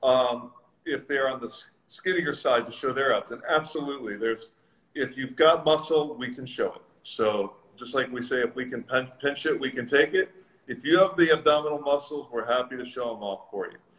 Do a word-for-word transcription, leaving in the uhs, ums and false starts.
um, if they're on the skinnier side to show their abs. And absolutely, there's, if you've got muscle, we can show it. So just like we say, if we can pinch it, we can take it. If you have the abdominal muscles, we're happy to show them off for you.